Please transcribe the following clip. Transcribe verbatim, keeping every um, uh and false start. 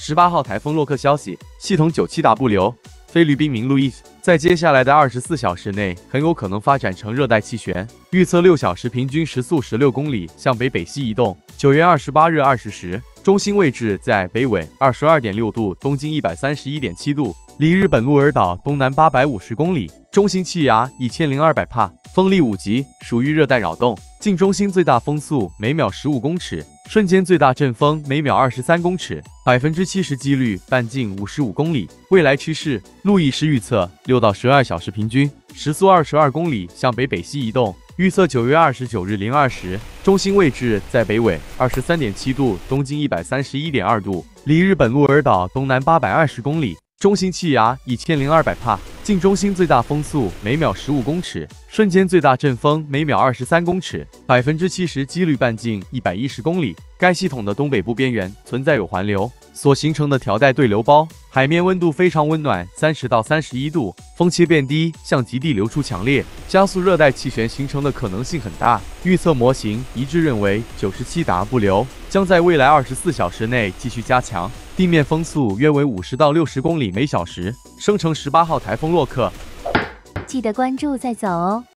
十八号台风洛克消息，系统九七 W 流，菲律宾名路易斯，在接下来的二十四小时内很有可能发展成热带气旋，预测六小时平均时速十六公里，向北北西移动。九月二十八日二十时，中心位置在北纬二十二点六度，东经一百三十一点七度，离日本鹿儿岛东南八百五十公里，中心气压一千零二百帕，风力五级，属于热带扰动。近中心最大风速每秒十五公尺，瞬间最大阵风每秒二十三公尺，百分之七十几率半径五十五公里。未来趋势，路易斯预测六到十二小时平均时速二十二公里，向北北西移动。预测九月二十九日零二时，中心位置在北纬二十三点七度，东经一百三十一点二度，离日本鹿儿岛东南八百二十公里，中心气压一千零二百帕，近中心最大风速每秒十五公尺，瞬间最大阵风每秒二十三公尺，百分之七十几率半径一百一十公里。该系统的东北部边缘存在有环流所形成的条带对流包，海面温度非常温暖，三十到三十一度，风切变低，向极地流出强烈，加速热带气旋形成的可能性很大。预测模型一致认为九十七 W 流将在未来二十四小时内继续加强，地面风速约为五十到六十公里每小时，生成十八号台风洛克。 记得关注再走哦。